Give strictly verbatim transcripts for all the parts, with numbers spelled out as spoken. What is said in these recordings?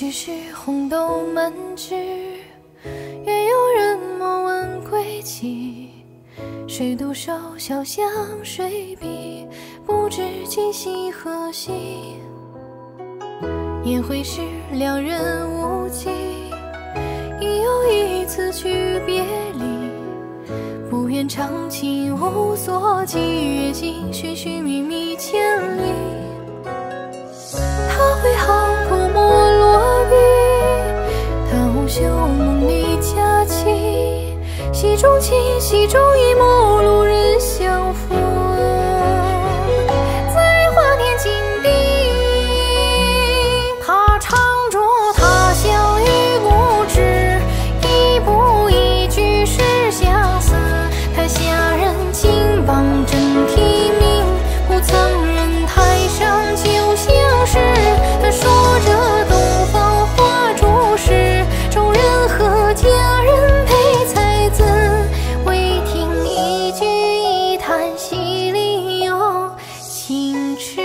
去时红豆满纸，愿有人莫问归期。谁独守潇湘水碧，不知今夕何夕。宴会时两人无忌，已有一次句别离。不愿长情无所寄，月尽寻寻觅觅千里。他会好泼墨落笔，他无袖梦里佳期。戏中情，戏中一幕，路人相逢，在花田金地。他唱着他乡与故知，一步一句是相思。台下人金榜真题名，不曾人台上就相识。他说着东方花烛时，众人和家人陪才子，唯听一句一叹，戏里有情痴。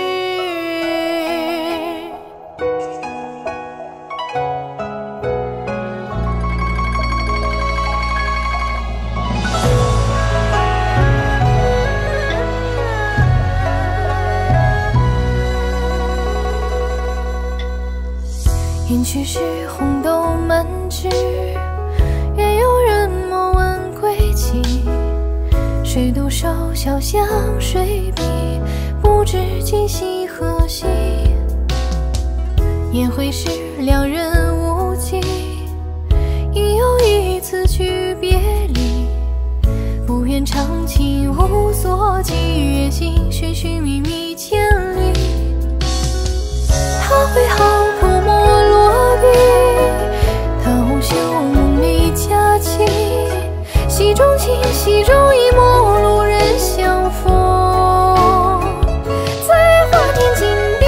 宴去时红豆满纸，愿有人莫问归期。谁独守潇湘水碧，不知今夕何夕。宴会时两人无忌，已有一次句别离。不愿长情无所寄，月尽寻寻觅觅千里。他会好泼墨落笔，他无袖梦里佳期。戏中情，戏中一幕，路人相逢，在花田金地。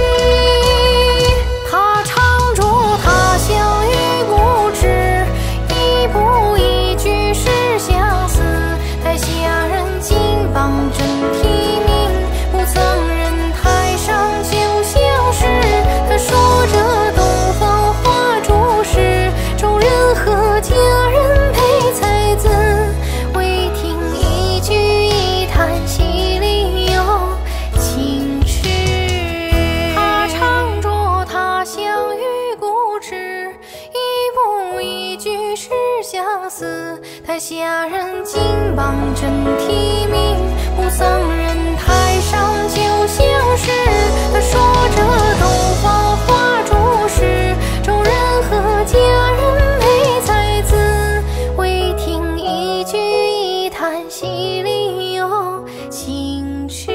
他唱着他乡与故知，一步一句是相思。台下人金榜真题名，不曾人台上就相识。他说着东方花烛时，众人和家人陪才子，唯听一句一叹，戏里有情痴。他唱着他乡与故知，一步一句是相思。台下人金榜真题名，不曾人台上就相识。他说着东方花烛时，众人和家人陪才子，唯听一句一叹，戏里有情痴。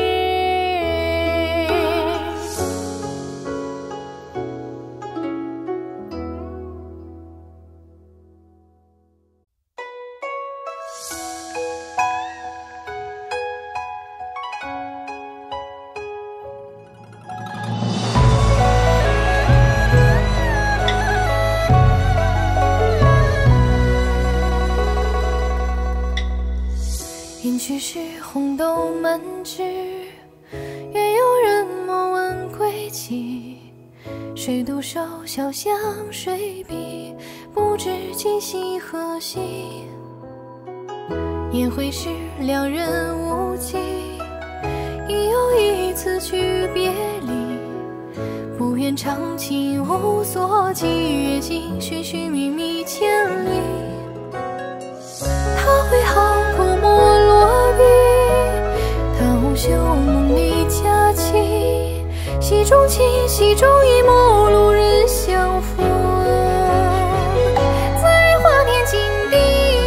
宴去时红豆满纸，愿有人莫问归期。谁独守潇湘水碧，不知今夕何夕。宴会时两人无忌，已有一次句别离。不愿长情无所寄，月尽寻寻觅觅千里。他会好泼墨落笔，他无袖梦里佳期。戏中情，戏中一幕，路人相逢，在花田金地。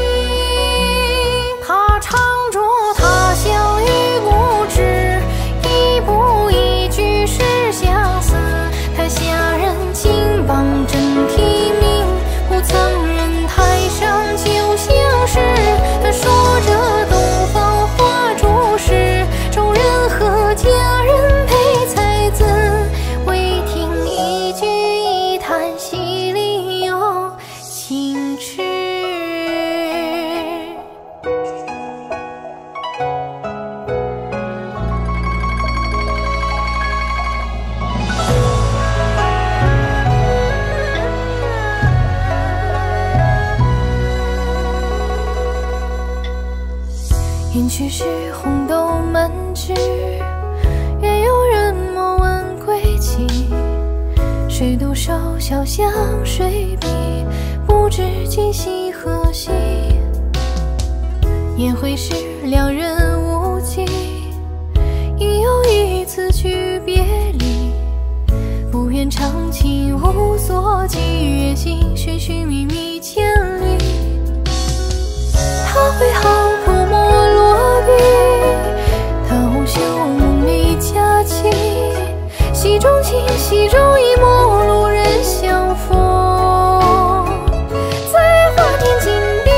他唱着他乡与故知，一步一句是相思。台下人金榜真题名，不曾人台上就相识。他说着东方花烛时，众人和家人陪才子，唯听一句一叹，戏小巷水笔，不知今夕何夕。宴会时两人无忌，已有一次句别离。不愿长情无所寄，月行寻寻觅觅千里。他挥毫泼墨落笔，他无休梦里佳期。戏中情，戏中意，陌路人相逢，在花田金碧。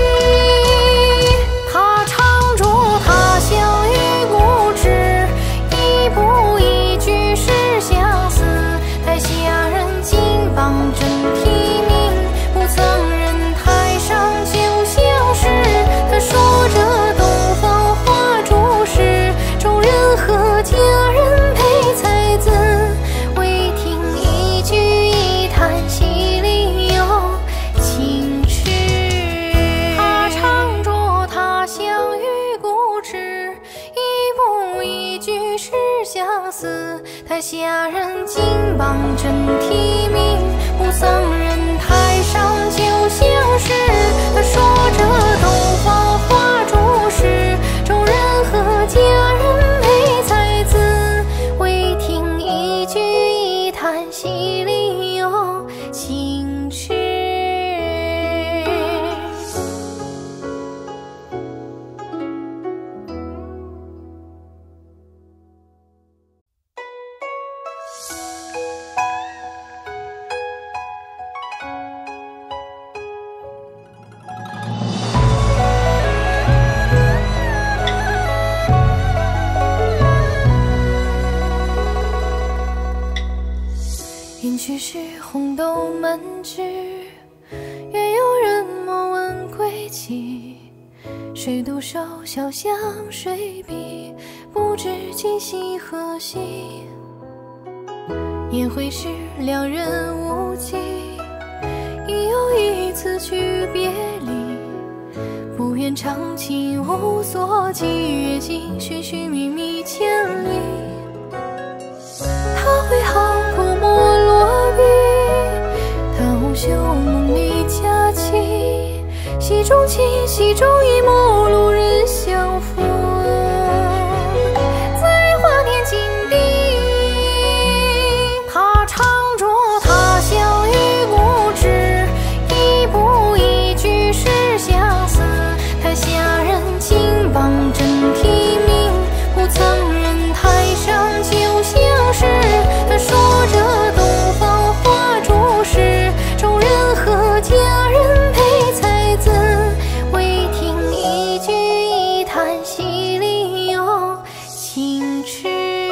他常驻他乡遇故知，一步一句是相思。台下人金榜真题名，不曾人台上就相识。他说着东方花烛时，众人和家人陪才子。唯听一句一叹，戏里有情痴。他常驻他乡遇故知，一步一句是相思。台下人金榜真题名，不曾人台上就相识。他说着东方花烛时，众人和家人陪才子。唯听一句一叹，戏里有情痴。宴去时红豆满纸，愿有人莫问归期。谁独守小巷水笔，不知今夕何夕。宴会时两人无忌，已有一次句别离。不愿长情无所寄，月行寻寻觅觅千里。他挥毫泼墨落笔，他无休梦里佳期。戏中情，戏中意，陌路人相逢，在花田金碧。他常驻他乡遇故知，一步一句是相思。台下人金榜真题名，不曾人台上就相识。他说着东方花烛时，众人和家人陪才子。唯听一句一叹，戏里有情痴。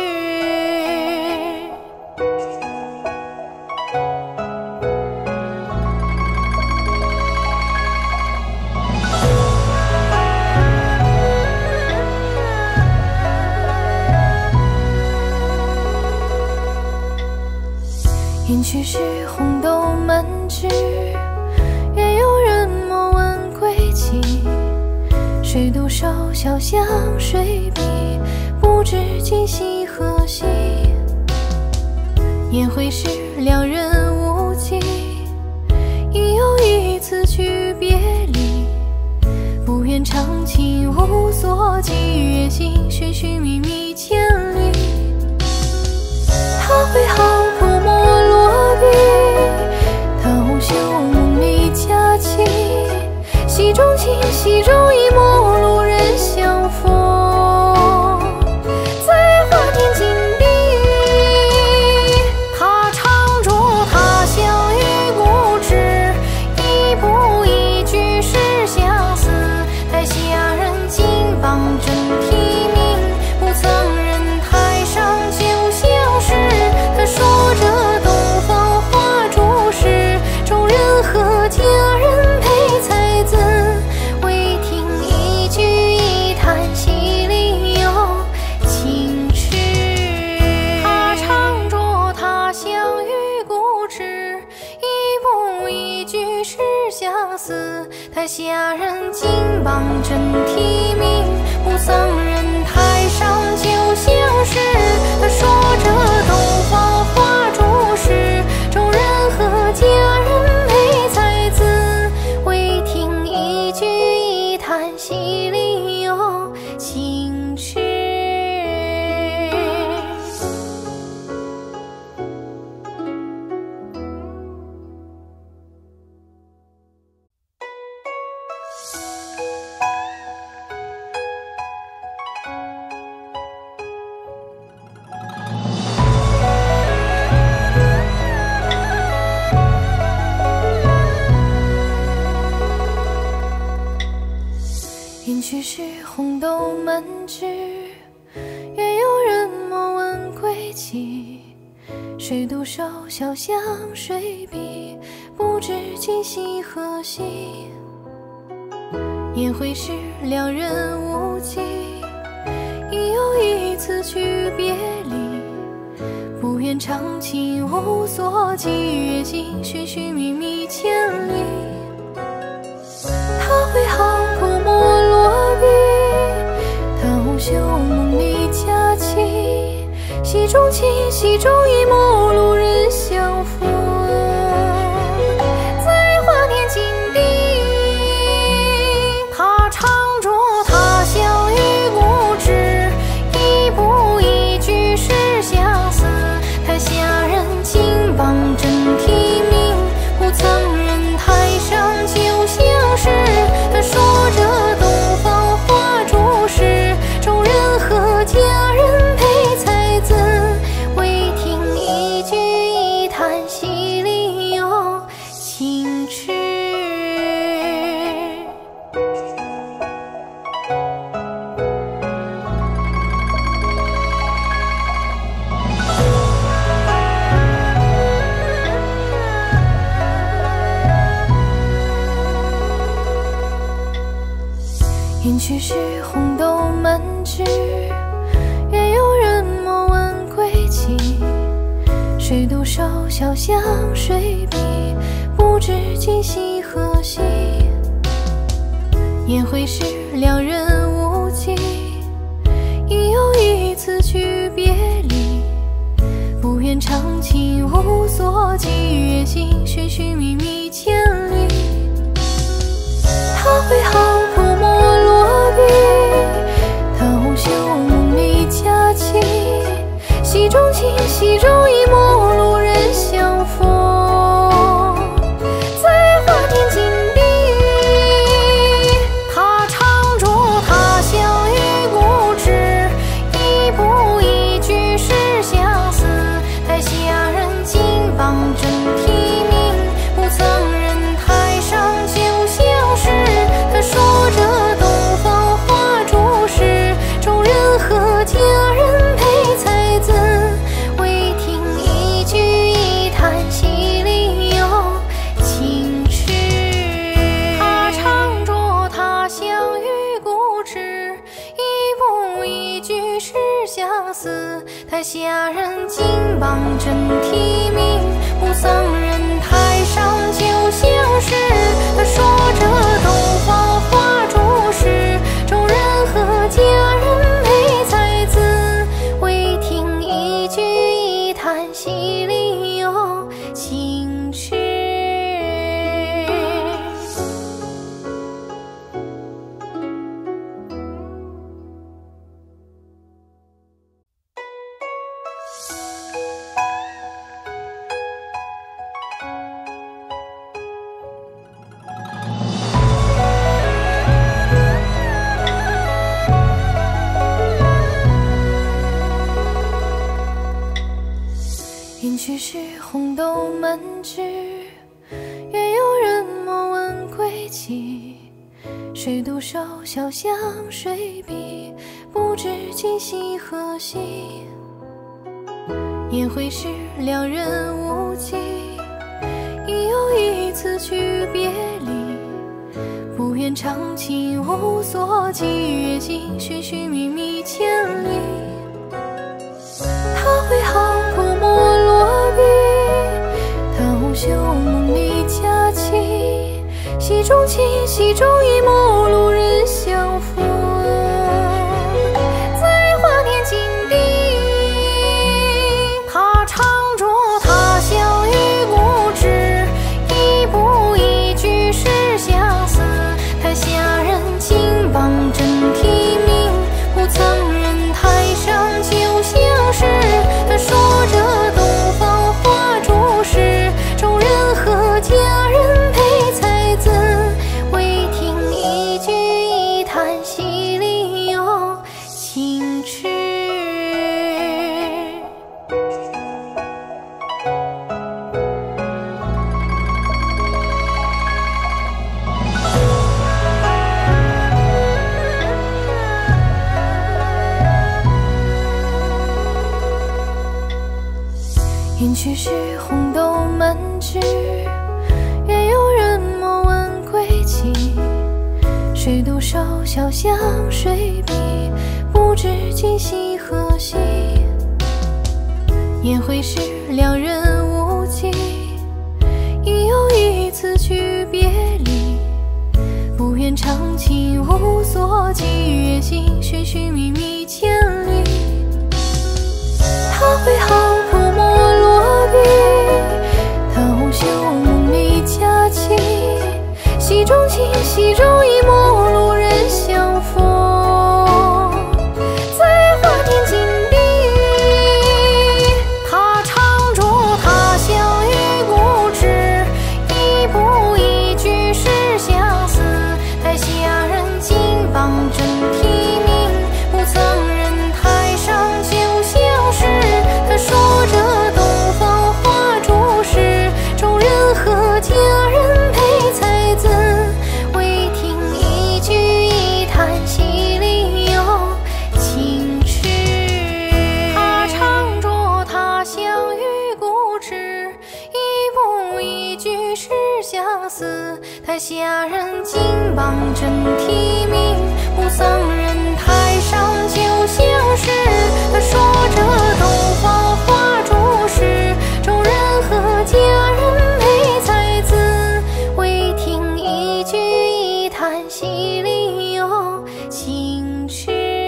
宴去时红豆满纸，愿有人莫问归期。谁独守小巷水笔，不知今夕何夕。宴会时两人无忌，已有一次句别离。不愿长情无所寄，月行寻寻觅觅千里。他挥毫泼墨落笔，他无休梦里佳期。戏中情，戏中意，陌路人相逢，在花田金碧。他常驻他乡遇故知，一步一句是相思。台下人金榜真题名，不曾人台上就相识。他说着东方花烛时，众人和家人陪才子。唯听一句一叹，戏里有情痴。他常驻他乡遇故知，一步一句是相思。台下人金榜真题名，不曾人台上就相识。他说着东方花烛时，众人和门至，月有人莫问归期。谁独守小巷水碧，不知今夕何夕。宴会时两人无忌，已有一次句别离。不愿长情无所寄，月尽寻寻觅觅千里。他会好口莫落笔，他无休梦里佳期。戏中情，戏中意，陌路人相逢，在花田金地。他常着他乡与故知，一步一句是相思。台下人金榜真题名，不曾人台上就相识。他说着东方花烛时，众人和家人陪才子，唯听一句一叹，戏里有情痴。饮去时红豆满枝，月有人莫问归期。谁独守小巷水碧，不知今夕何夕。宴会时两人无忌，已有一次句别离。不愿长情无所寄，月尽寻寻觅觅千里。他会好口莫落笔，他无休梦里佳期。戏中情，戏中意，陌路人相逢，在花田金地。他常着他乡与故知，一步一句是相思。台下人金榜真题名，不曾人台上就相识。他说着东方花烛时，众人和家人陪才子，唯听一句一叹，戏里有情痴。他常着他乡与故知，一步一句是相思。台下人金榜真题名，不曾人台上就相识。他说着东方花烛时，众人和家人陪才子，唯听一句一叹，戏里有情痴。饮去时红豆满枝，月有人莫问归期。谁独守小巷水碧，不知今夕何夕。宴会时两人无忌，已有一次句别离。不愿长情无所寄，月尽寻寻觅觅千里。他会好口莫落笔，他无休梦里佳期。戏中情，戏中意，陌路人相逢，在花田金地。他常着他乡与故知，一步一句是相思。台下人金榜真题名，不曾人台上就相识。他说着东方花烛时，众人和家人陪才子，唯听一饮去时红豆满纸，愿有人莫问归期。谁独守小巷水笔，不知今夕何夕。宴会时两人无忌，已有一次句别离。不愿长情无所寄，月尽寻寻觅觅千里。他会好泼墨落笔，他无休梦里佳期。戏中情，戏中意，陌路人相逢，在花田金碧。他常驻他乡与故知，一步一句是相思。台下人金榜真题名，不曾人台上就相识。他说着东方花烛时，众人和佳人陪才子。唯听一句一叹，戏里有情痴。他常驻他乡与故知，一步一句是相思。台下人金榜真题名，不曾人台上就相识。他说着东方花烛时，众人和佳人陪才子。唯听一句一叹，戏里有情痴。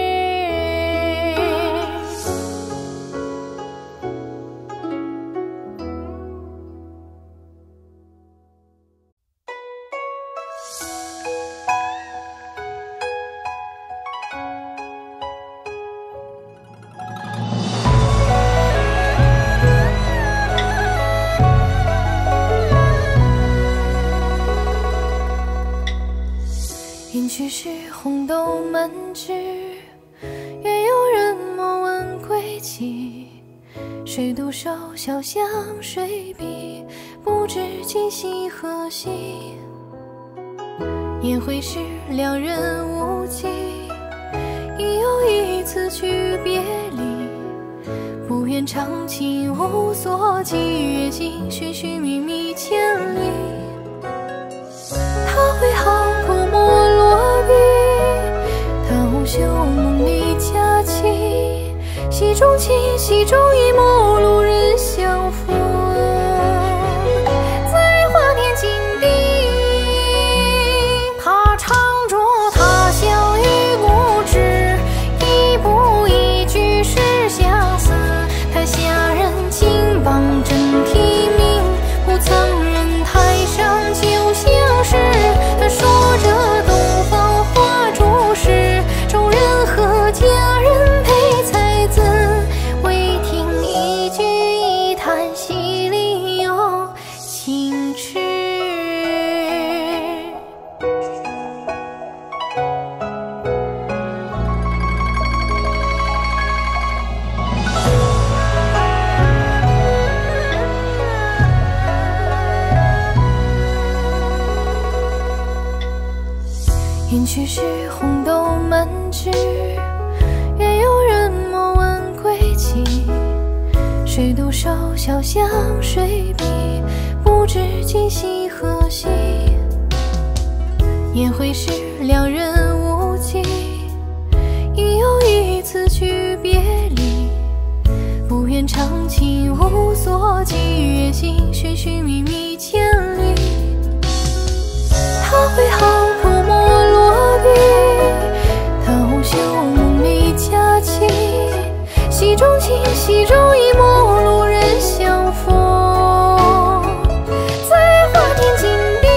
饮去时红豆满纸，愿有人莫问归期。谁独守小巷水笔，不知今夕何夕。宴会时两人无忌，已有一次句别离。不愿长情无所寄，月尽寻寻觅觅千里。他会好泼墨落笔，他无休梦里佳期。戏中情，戏中意，陌路人相逢，在花田金碧。他常驻他乡与故知，一步一句是相思。台下人金榜真题名，不曾人台上就相识。他说着东方花烛时，众人和佳人陪才子。唯听一句一叹，戏里有情痴。饮去时红豆满纸，愿有人莫问归期。谁独守小巷水笔，不知今夕何夕。宴会时两人无忌，已有一次句别离。不愿长情无所寄，月尽寻寻觅觅千里。他会好泼墨落笔，他无休梦里佳期。戏中情，戏中意，陌路人相逢，在花田金碧。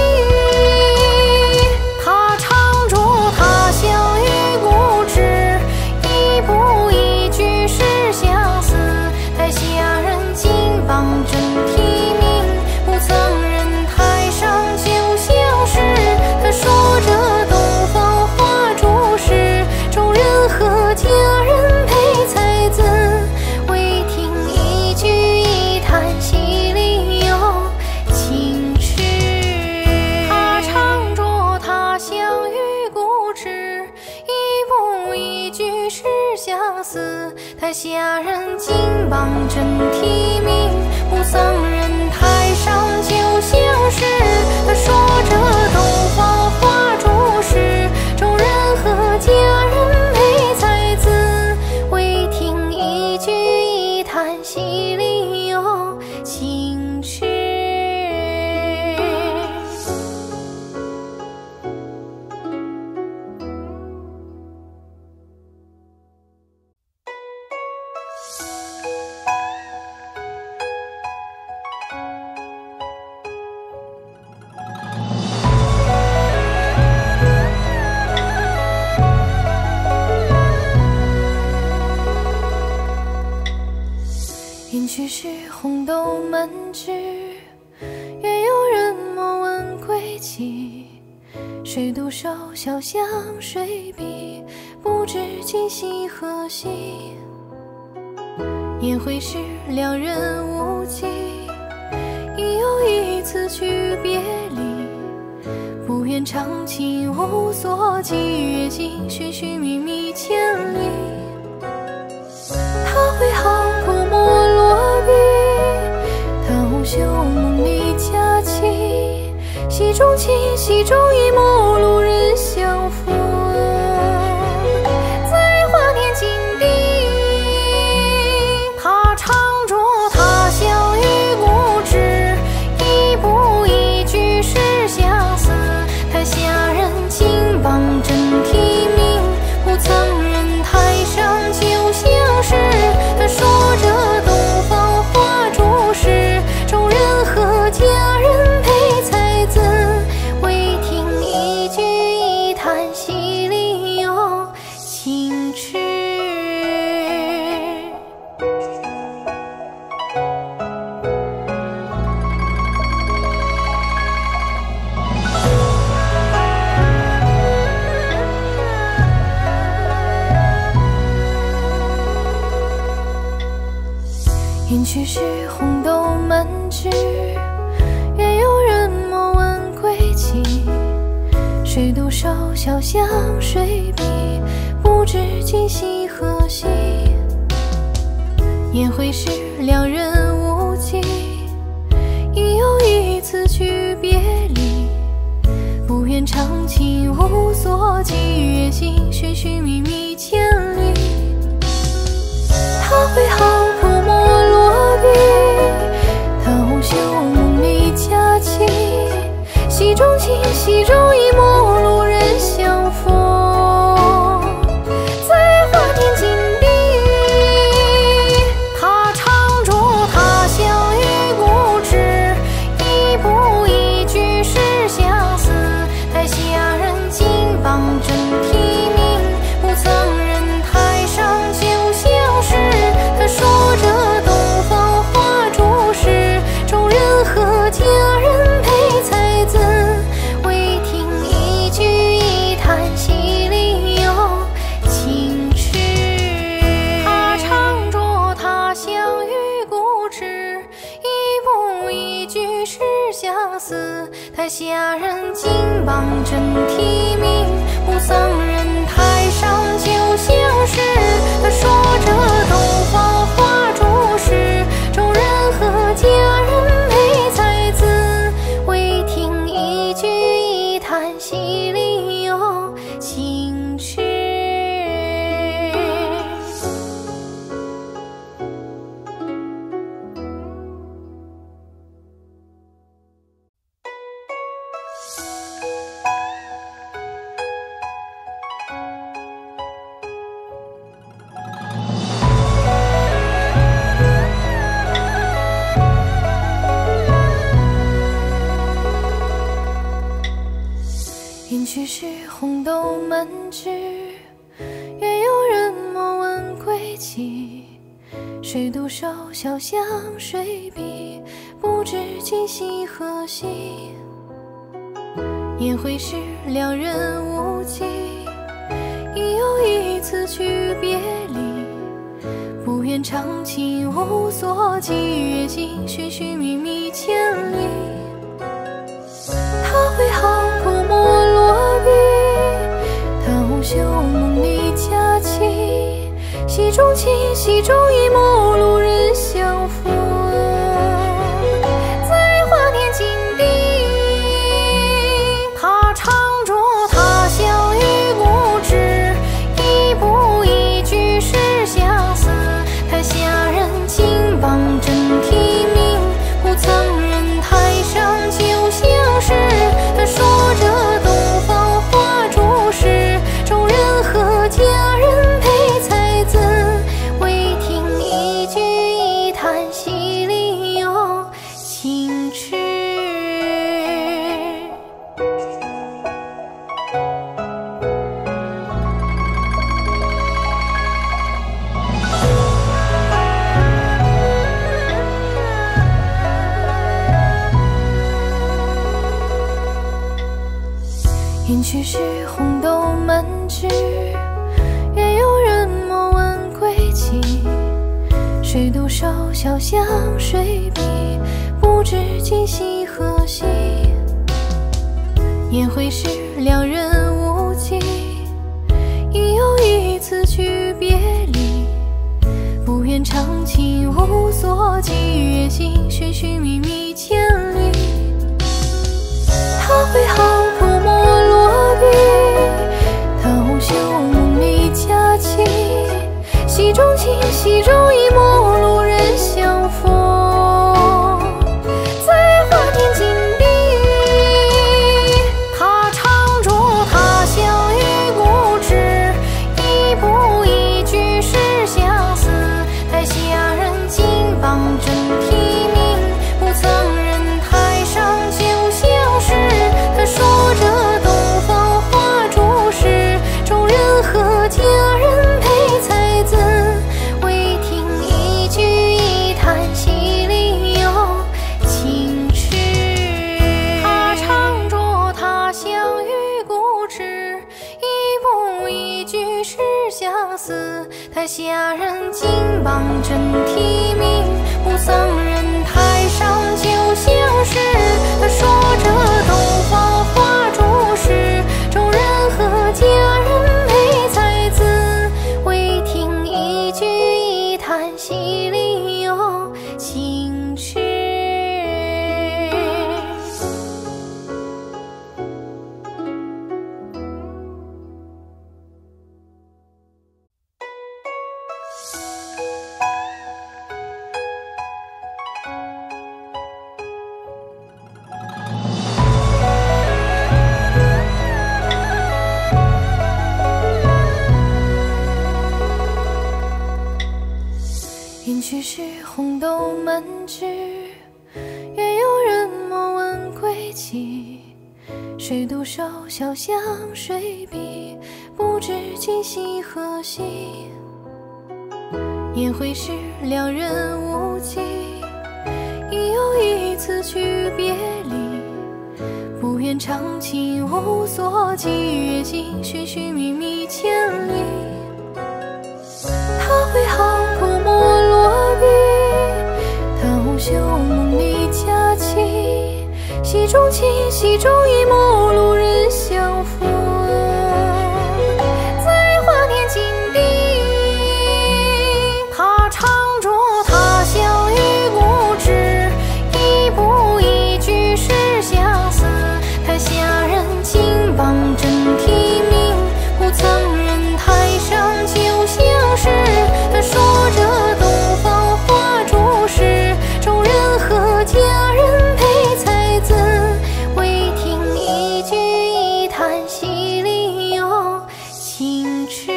他常驻他乡与故知，一步一句是相思。台下人金榜真题名，不曾人台上就相识。他说着东方花烛时，众人和佳人陪才子。唯听斗门至，月有人莫问归期。谁独守小巷水碧，不知今夕何夕。宴会时两人无忌，已有一次句别离。不愿长情无所寄，月尽寻寻觅觅千里。他会好口莫落笔，他无休梦里佳期。戏中情，戏中意，陌路人相逢，在花田金地。他常着他乡与故知，一步一句是相思。台下人金榜真题名，不曾人台上就相识。他说着东方花烛时，众人和家人陪才子，唯听一句一叹，戏里有情痴。宴去时红豆门至，月有人莫问归期。谁独守小巷水碧，不知今夕何夕。宴会时两人无忌，已有一次句别离。不愿长情无所寄，月尽寻寻觅觅千里。他会好口莫落笔，他无休梦里佳期。戏中情，戏中意，陌路人相逢，在花田金地。他常着他乡与故知，一步一句是相思。台下人金榜真题名，不曾人台上就相识。他说着东方花烛时，众人和家人陪才子，唯听一句一叹，戏里有情痴。他常着他乡与故知，一步一句是相思。台下人金榜真题名，不曾人台上就相识。他说着东方花烛时，众人和家人陪才子，唯听一句一叹，戏里有情痴。宴去时红豆门至，月有人莫问归期。谁独守小巷水碧，不知今夕何夕。宴会时两人无忌，已有一次句别离。不愿长情无所寄，月尽寻寻觅觅千里。他会好口莫落笔，他无休梦里佳期。戏中情，戏中意，陌路人相逢，在花田金地。他常着他乡与故知，一步一句是相思。台下人金榜真题名，不曾人台上就相识。他说着东方花烛时，众人和家人陪才子，唯听一句饮去时红豆满纸，月有人莫问归期。谁独守小巷水笔，不知今夕何夕。宴会时两人无忌，已有一次句别离。不愿长情无所寄，月尽寻寻觅觅千里。他挥毫泼墨落笔，他袖梦里佳期。戏中情，戏中意，陌路人相逢，在花田锦地。他常驻他乡遇故知，一步一句是相思。台下人金榜真题名，不曾人台上就相识。他说着东方花烛时，众人和佳人陪才子，唯听一句一叹戏里有情痴。他常驻他乡遇故知，一步一句是相思。台下人金榜真题名，不曾人台上就相识。他说着东方花烛时，众人和佳人陪才子，唯听一句一叹戏里有情痴。饮去时红豆满纸，月有人莫问归期。谁独守小巷水笔，不知今夕何夕。宴会时两人无忌，已有一次句别离。不愿长情无所寄，月尽寻寻觅觅千里。他挥毫泼墨落笔，他袖梦里佳期。戏中情，戏中意，陌路人相逢，在花田锦地。他常驻他乡遇故知，一步一句是相思。台下人金榜真题名，不曾人台上就相识。他说着东方花烛时，众人和佳人陪才子，唯听一句一叹戏里有情痴。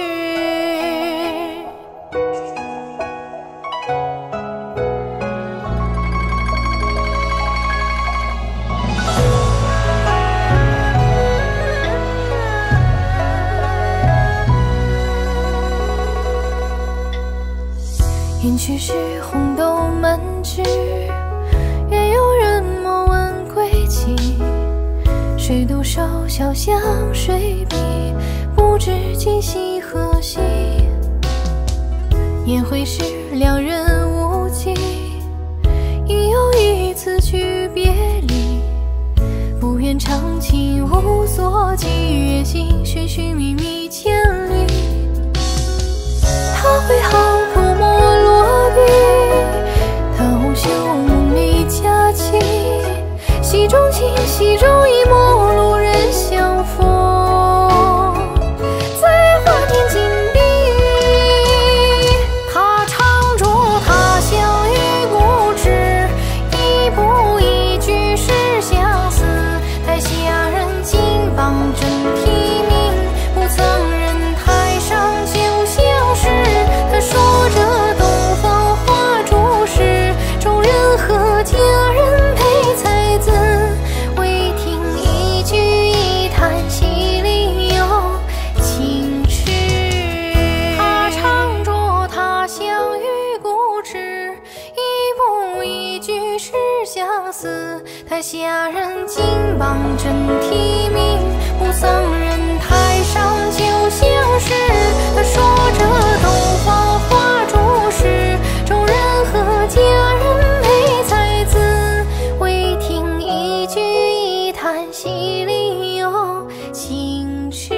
饮去时红豆满纸，月有人莫问归期。谁独守小巷水笔，不知今夕何夕。宴会时两人无忌，已有一次句别离。不愿长情无所寄，月尽寻寻觅觅千里。他挥毫泼墨落笔，他袖梦里佳期。戏中情，戏中意，陌路人相逢，在花田锦地。他常驻他乡遇故知，一步一句是相思。台下人金榜真题名，不曾人台上就相识。他说着东方花烛时，众人和佳人陪才子，唯听一句一叹戏里有情痴。他常驻他乡遇故知，一步一句是相思。台下人金榜真题名， 目丧人台上酒相识。他说着洞房花烛时，众人和家人陪才子，唯听一句一叹，戏里有情痴。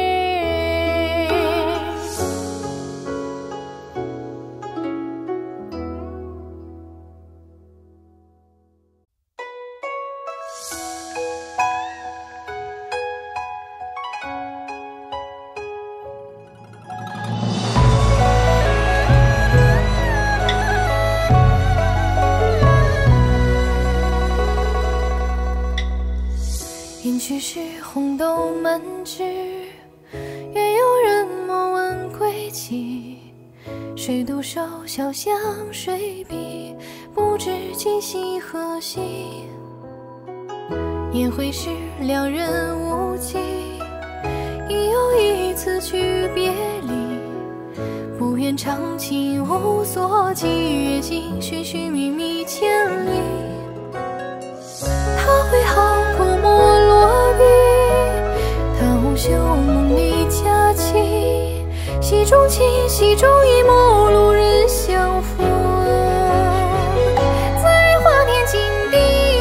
雁去时，红豆满枝，月有人莫问归期。谁独守小巷水碧，不知今夕何夕。宴会时，两人无忌，已有一次句别离。不愿长情无所寄，月尽寻寻觅觅千里。他会好口莫落笔，他无袖梦里佳期。戏中情，戏中意，陌路人相逢，在花田金地。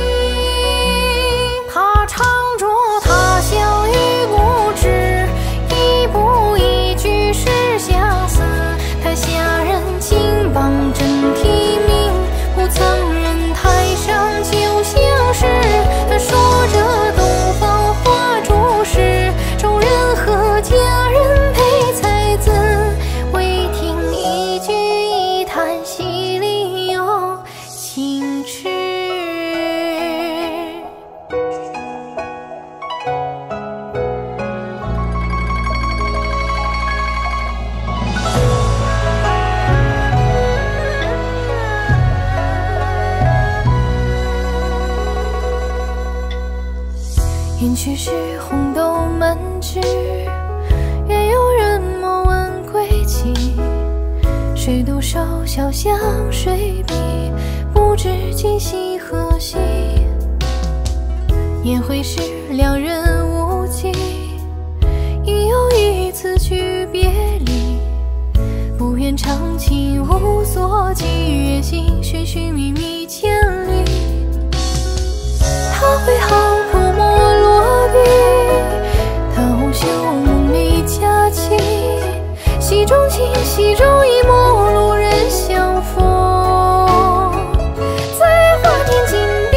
他唱着他乡与故知，一步一句是相思。台下人金榜真题名，不曾人台上酒相识。他说着洞房花烛时，众人和家人陪才子，唯听一句一叹，戏里有情痴。雁去时，红豆满枝，月有人莫问归期。谁独守小巷水碧，不知今夕何夕。宴会时，两人无忌，已有一次句别离。不愿长情无所寄，月尽寻寻觅觅千里。他会好口莫落笔，他无袖梦里佳期。戏中情，戏中意，陌路人相逢，在花田金地。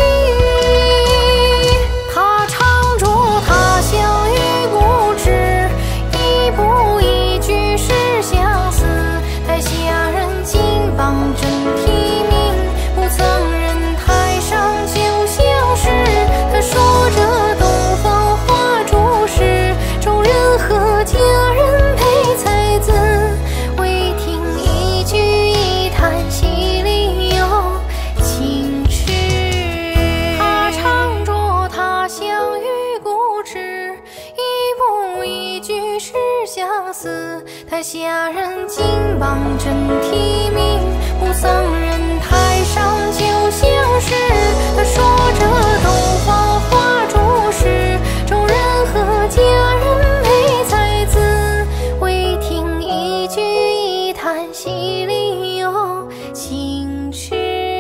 他唱着他乡与故知，一步一句是相思。台下人金榜真题名，不曾人台上酒相识。他说着洞房花烛时，众人和家人陪才子，唯听一句一叹，戏里有情痴。他唱着他乡与故知，一步一句是相思。台下人金榜真题名，不曾人台上酒相识。他说着洞房花烛时，众人和家人陪才子，唯听一句一叹，戏里有情痴。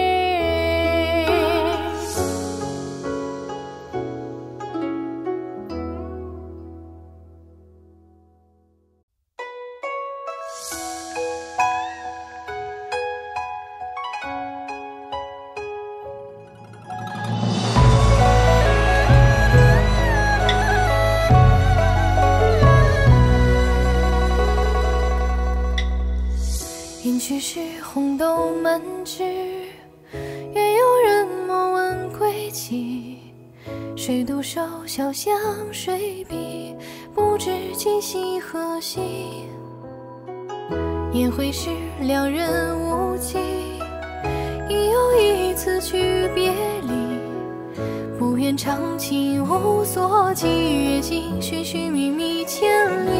雁去时，红豆满枝，月有人莫问归期。谁独守小巷水碧，不知今夕何夕。宴会时，两人无忌，已有一次句别离。不愿长情无所寄，月尽寻寻觅觅千里。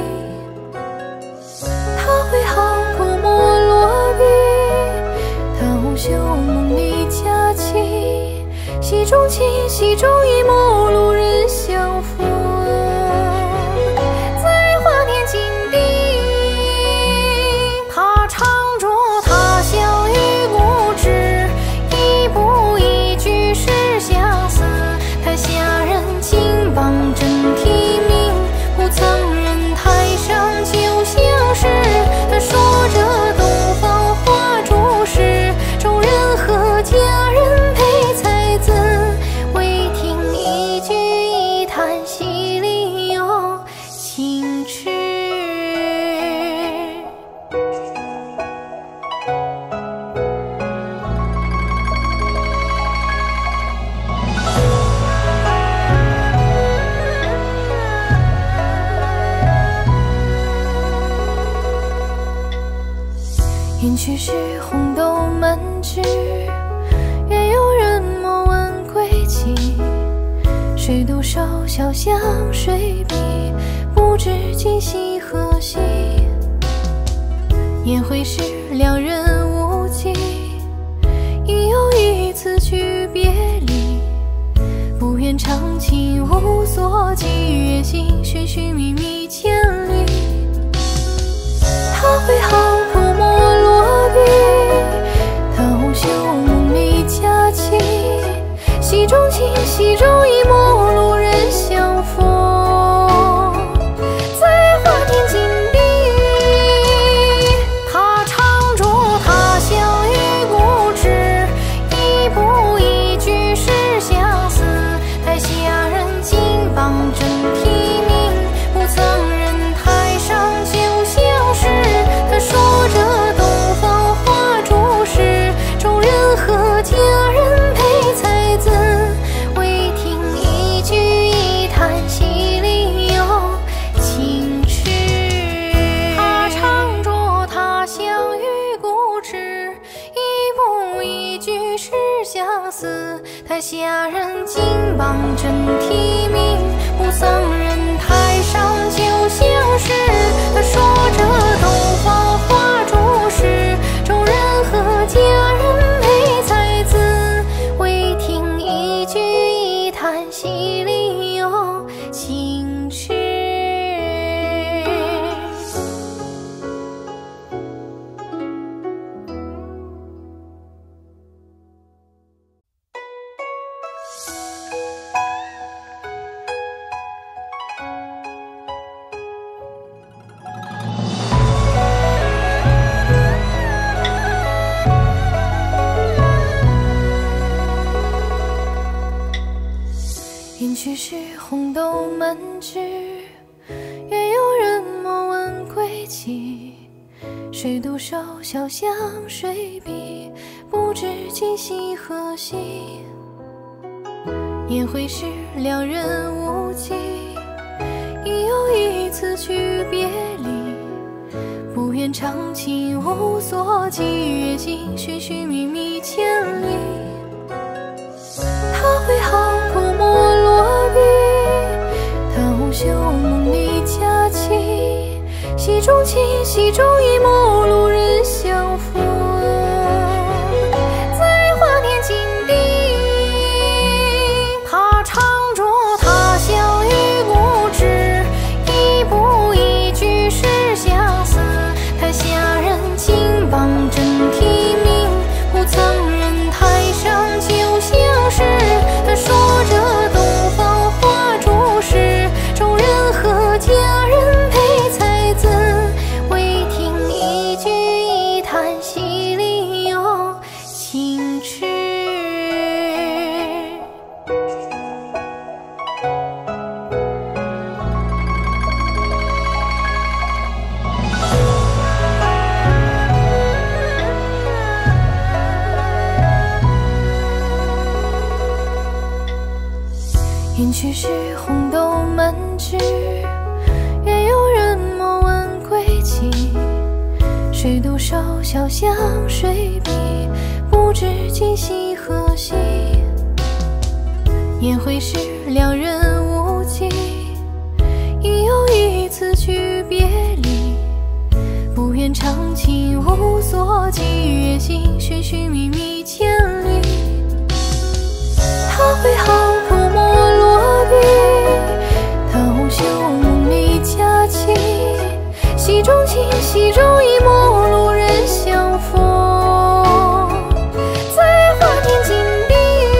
他会好口莫落笔，他无袖梦里佳期。戏中情，戏中意，陌路人相逢。 去时红豆满纸，愿有人莫问归期。谁独守小巷水笔，不知今夕何夕。宴会时两人无忌，已有一次句别离。不愿长情无所寄，月行寻寻觅觅千里。他挥毫泼墨落笔，他红袖梦里佳期。戏中情，戏中意，陌路人相逢，在花田锦地。他常驻他乡遇故知，一步一句是相思。台下人金榜真题名，不曾人台上就相识。他说着东方花烛时，众人和佳人陪才子，唯听一句一叹戏里有情痴。他常驻他乡遇故知，一步一句是相思。台下人金榜真题名，不曾人台上就相识。他说着东方花烛时，众人和佳人陪才子，唯听一句一叹戏里有情痴。宴去时红豆满纸，愿有人莫问归期。谁独守小巷水笔，不知今夕何夕。宴会时两人无忌，已有一次句别离。不愿长情无所寄，月行寻寻觅觅千里。他挥毫泼墨落笔，他红袖梦里佳期。戏中情，戏中意，陌路人相逢，在花田锦地。他常驻他乡遇故知，一步一句是相思。台下人金榜真题名，不曾人台上就相识。他说着东方花烛时，众人和佳人陪才子，唯听一句一叹戏里有情痴。宴去时红豆满纸，愿有人莫问归期。谁独守小巷水笔，不知今夕何夕。宴会时两人无忌，已有一次句别离。不愿长情无所寄，月行寻寻觅觅千里。他挥毫泼墨落笔，他红袖梦里佳期。戏中情，戏中意，陌路人相逢，在花田锦地。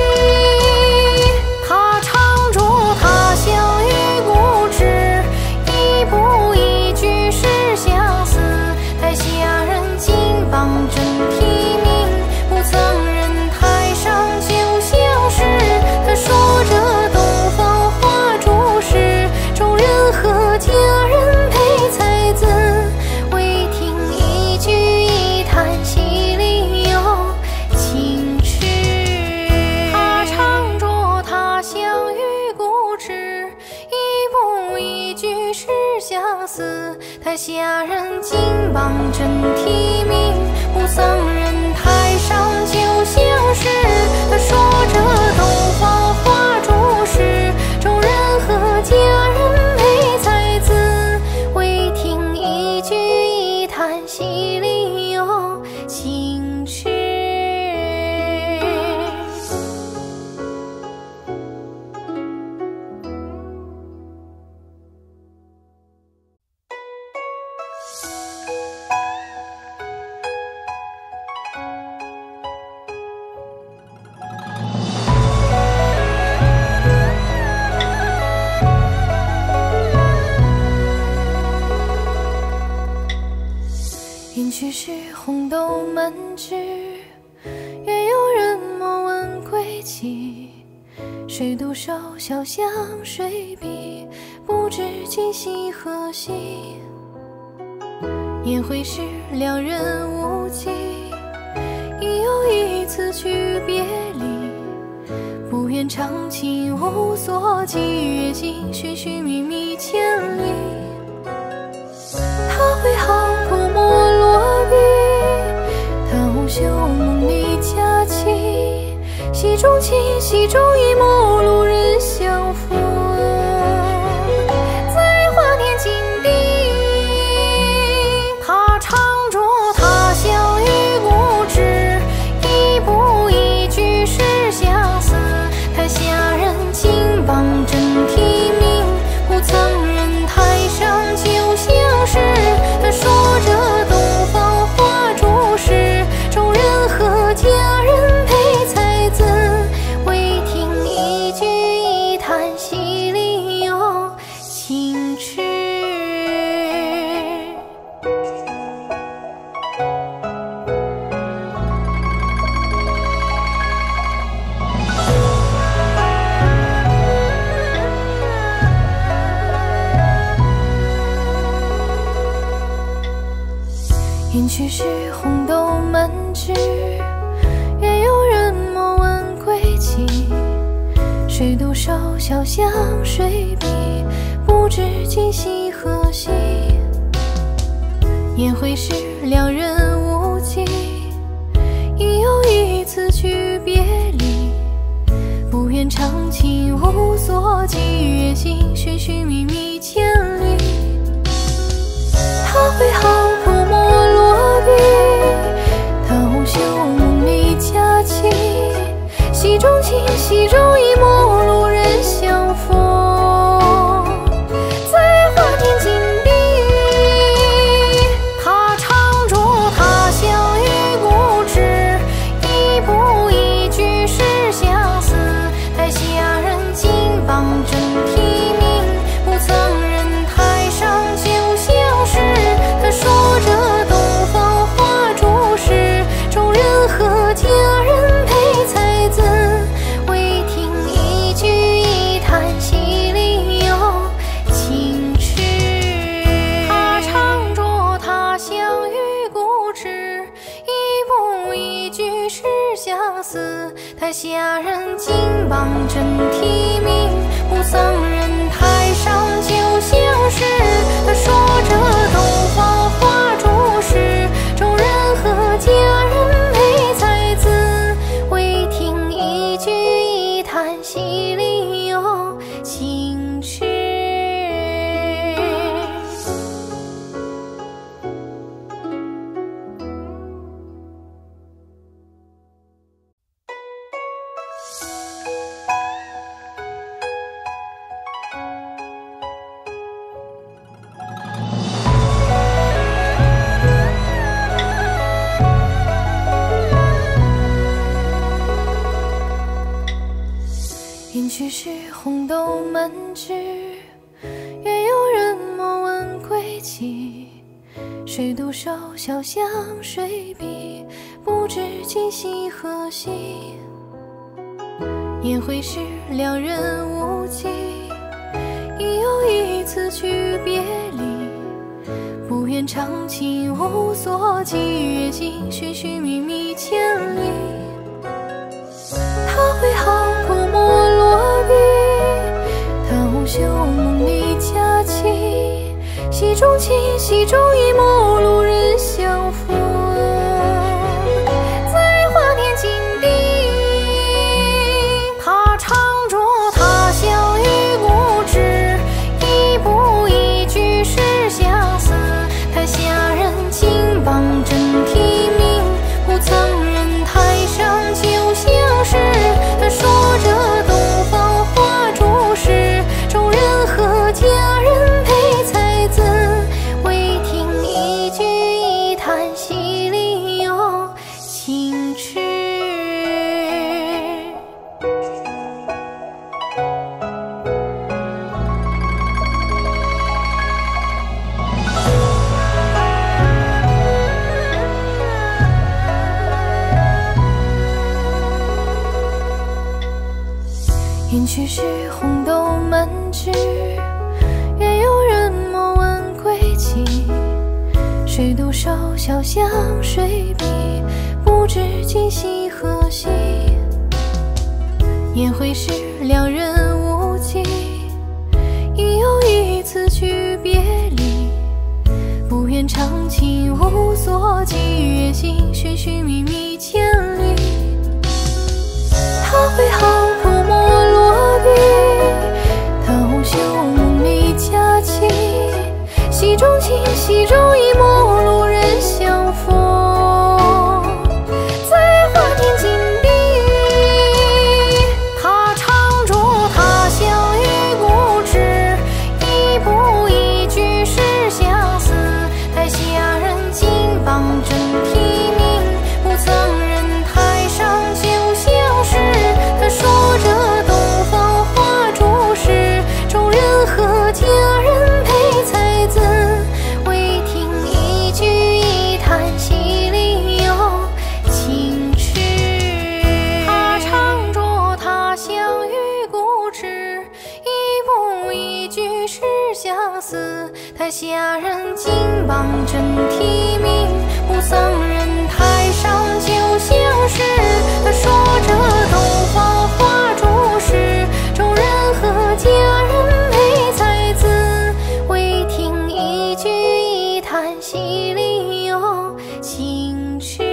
他常驻他乡遇故知，一步一句是相思。台下人金榜真题名，不曾人台上就相识。他说着东方花烛时，众人和佳人陪才子，唯听一句一叹戏里有情痴。他常驻他乡遇故知，一步一句是相思。台下人金榜真题名， 不桑人台上就像是他说着东方花烛时，众人和佳人陪才子，唯听一句一叹，戏里有情痴。云去时红豆满枝，月有人莫问归期。谁独守小巷水碧，不知今夕何夕。宴会时两人无忌，已有一次句别离。不愿长情无所寄，月尽寻寻觅觅千里。他会好口莫落笔，他无休梦里佳期。戏中情，戏中一幕，路人相扶，在花田金地。他唱着他乡与故知，一步一句是相思。台下人金榜真题名，不曾人台上就像是他说着东方花烛时，众人和佳人陪才子，唯听一句一叹，戏里有情痴。云去时红豆满枝，月有人莫问归期。谁独守小巷水碧，不知今夕何夕。宴会时两人无忌，已有一次句别离。不愿长情无所寄，月尽寻寻觅觅千里。他会好口莫落笔，他无休梦里佳期。戏中情，戏中一幕，路人相扶，在花田金地。他唱着他乡与故知，一步一句是相思。台下人金榜真题名，不曾人台上就像是他说着东方花烛时，众人和佳人陪才子，唯听一句一叹，戏里有情痴。他唱着他乡与故知，一步一句是相思。台下人金榜真题名，不曾人台上就像是他说着东方花烛时，众人和佳人陪才子，唯听一句一叹，戏里有情痴。云去时红豆满枝，月有人莫问归期。谁独守小巷水碧，不知今夕何夕。宴会时两人无忌，已有一次句别离。不愿长情无所寄，月尽寻寻觅觅千里。他会好口莫落笔，他无休梦里佳期。戏中情，戏中一幕，路人相扶， 饮去时红豆满纸，月有人莫问归期。水独守小巷水笔，不知今夕何夕。宴会时两人无忌，已有一次句别离。不愿长情无所寄，月行寻寻觅觅千里。他会好泼墨落笔，他袖梦里佳期。戏中情，戏中意，陌路人相逢，在花田金碧。他常驻他乡遇故知，一步一句是相思。台下人金榜真题名，不曾人台上就相识。他说着东方花烛时，众人和家人陪才子，唯听一句一叹戏里有情痴。他常驻他乡遇故知，一步一句是相思。台下人金榜真题名，不曾人台上就相识。他说着东方花烛时，众人和家人陪才子，唯听一句一叹戏里有情痴。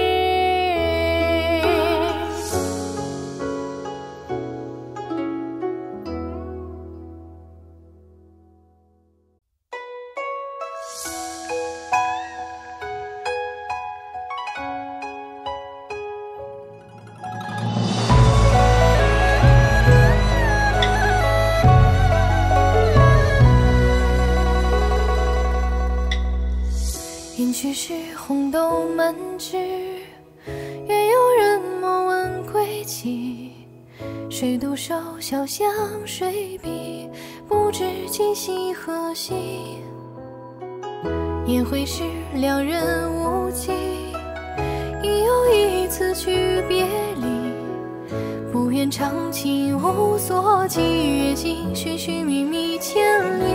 饮去时红豆满纸，月有人莫问归期。水独守小巷水笔，不知今夕何夕。宴会时两人无忌，已有一次句别离。不愿长情无所寄，月行寻寻觅觅千里。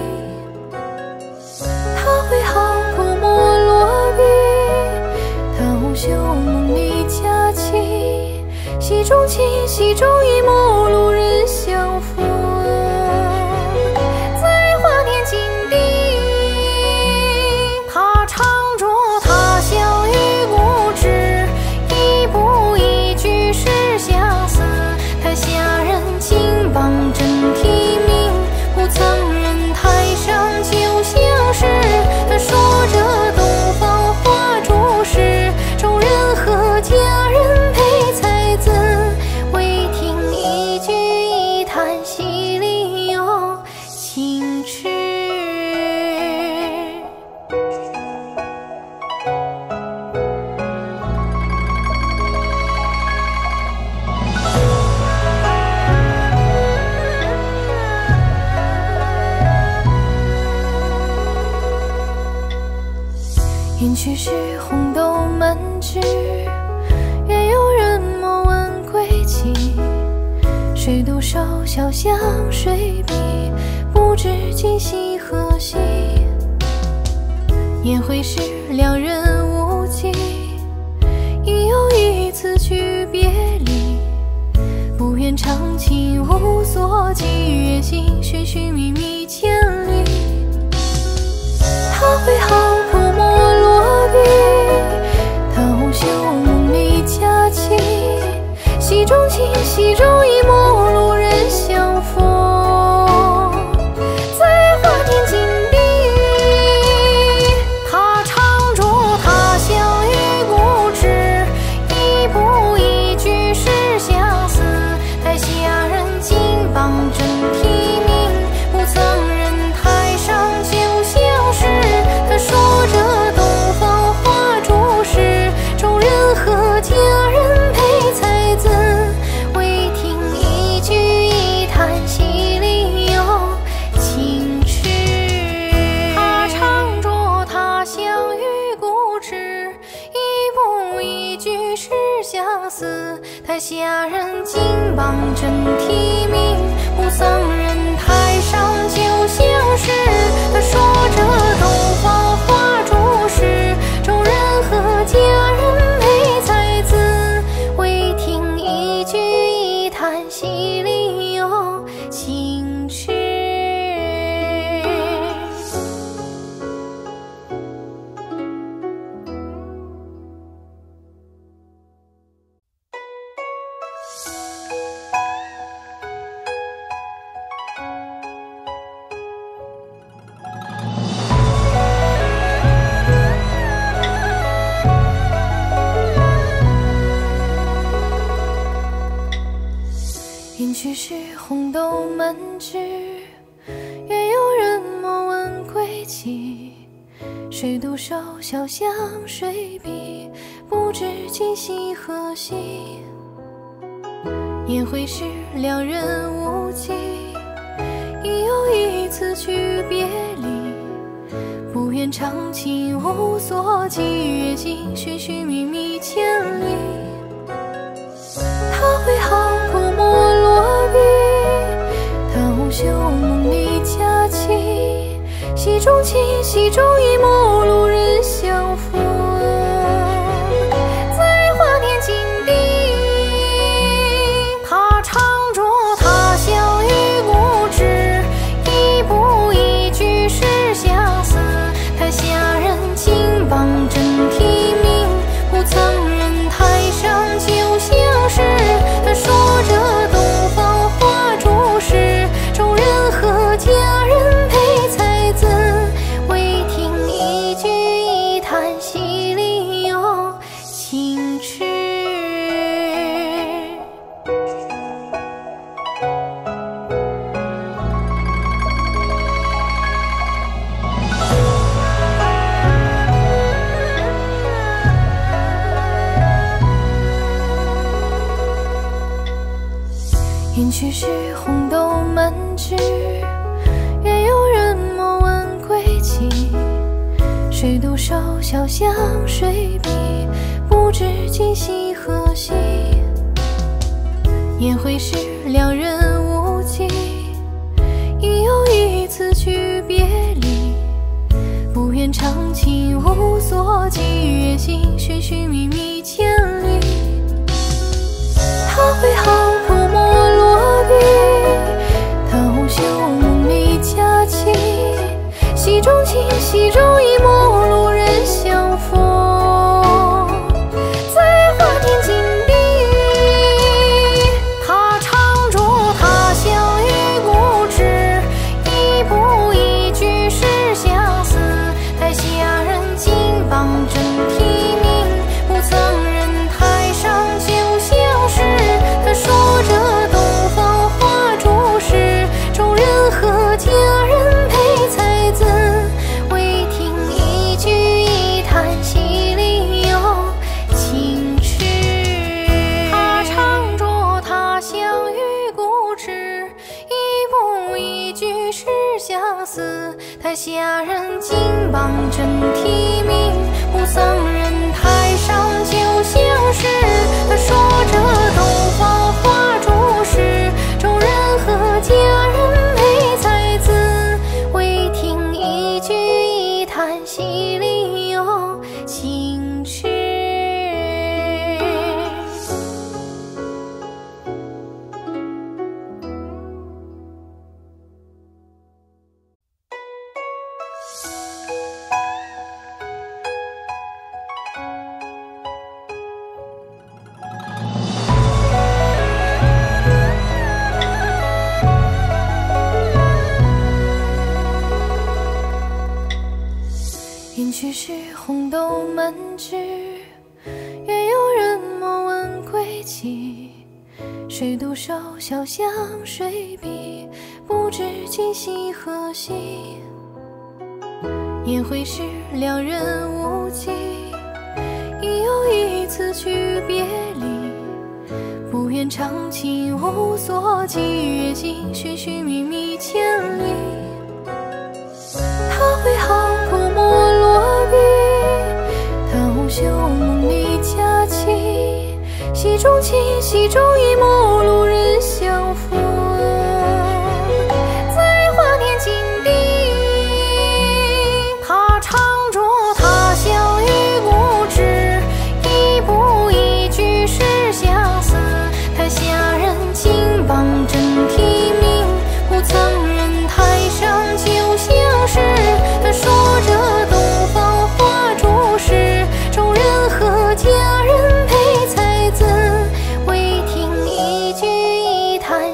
他会好泼墨落笔，他袖梦里佳期。戏中情，戏中意，陌路人相逢，在花田金碧。他常驻他乡遇故知，一步一句是相思。台下人金榜真题名，不曾人台上就相识。他说着东方花烛时，众人和家人陪才子，唯听一句一叹戏里有情痴。饮去时红豆满纸，月有人莫问归期。水独守小巷水笔，不知今夕何夕。宴会时两人无忌，已有一次句别离。不愿长情无所寄，月行寻寻觅觅千里。他会好泼墨落笔，他袖梦里佳期。戏中情，戏中意，陌路人相逢，在花田金碧。他常驻他乡遇故知，一步一句是相思。台下人金榜真题名，不曾人台上就相识。他说着东方花烛时，众人和家人陪才子，唯听一句一叹戏里有情痴。他常驻他乡遇故知，一步一句是相思。台下人金榜真题名，不饮去时红豆满纸，月有人莫问归期。谁独守小巷水笔，不知今夕何夕。宴会时两人无忌，已有一次句别离。不愿长情无所寄，月尽寻寻觅觅千里。他会好口莫落笔，他无休梦里佳期。戏中情，戏中意，陌路人相逢，在花田金地。他常着他乡遇故知，一步一句是相思。台下人金榜真题名，不曾人台上就相识。他说着东方花烛时，众人和家人陪才子，唯听一句一叹，戏里有情痴。饮去时红豆满纸，月有人莫问归期。谁独守小巷水笔，不知今夕何夕。宴会时两人无忌，已有一次句别离。不愿长情无所寄，月尽寻寻觅觅千里。他会好口莫落笔，他无休梦里佳期。戏中情，戏中意，陌路人相逢，在花田金地。他常着他乡遇故知，一步一句是相思。台下人金榜真题名，不曾人台上就相识。他说着东方花烛时，众人和家人陪才子，唯听一句一叹，戏里有情痴。他常着他乡遇故知，一步一句是相思。台下人金榜真题名，不曾人台上就相识。他说着东方花烛时，众人和家人陪才子，唯听一句一叹，戏里有情痴。饮去时红豆满纸，月有人莫问归期。谁独守小巷水笔，不知今夕何夕。宴会时两人无忌，已有一次句别离。不愿长情无所寄，月尽寻寻觅觅千里。他会好口莫落笔，他无休梦里佳期。戏中情，戏中意，陌路人相逢，在花田金地。他常着他乡遇故知，一步一句是相思。台下人金榜真题名，不曾人台上就相识。他说着东方花烛时，众人和家人陪才子，唯听一句一叹，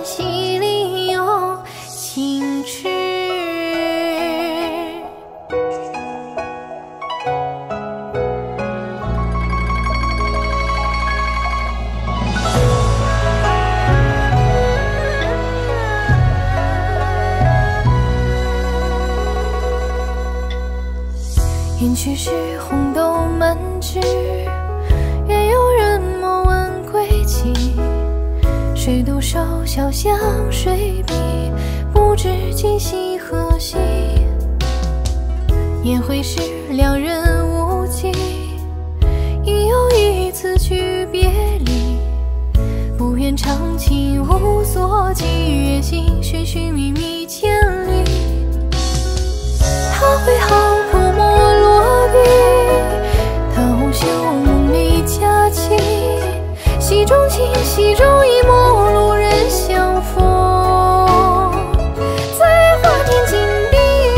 难知。愿有人莫问归期，谁独守小巷水笔，不知今夕何夕。宴会时两人无忌，已有一次句别离。不愿长情无所寄，月行寻寻觅觅千里。他挥毫泼墨落笔，他红袖梦里佳期。戏中情，戏中意，陌路人相逢，在花间紧闭。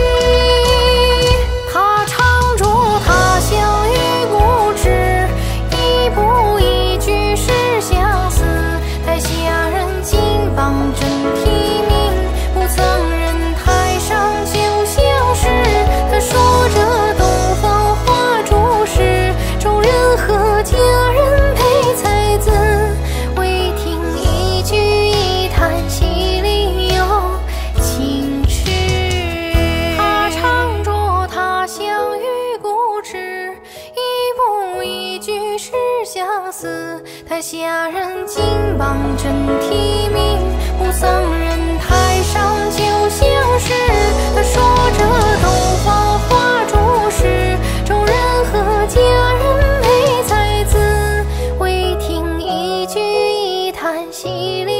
他常驻他乡遇故知，一步一句是相思。台下人金榜真题名，不曾人台上就相识。他说着东方花烛时，众人和佳人陪才子，唯听一句一叹戏里有情痴。他常驻他乡遇故知，一步一句是相思。台下人金榜真题名，不曾人台上就相识。他说着东方花烛时，众人和佳人陪才子，唯听一句一叹戏里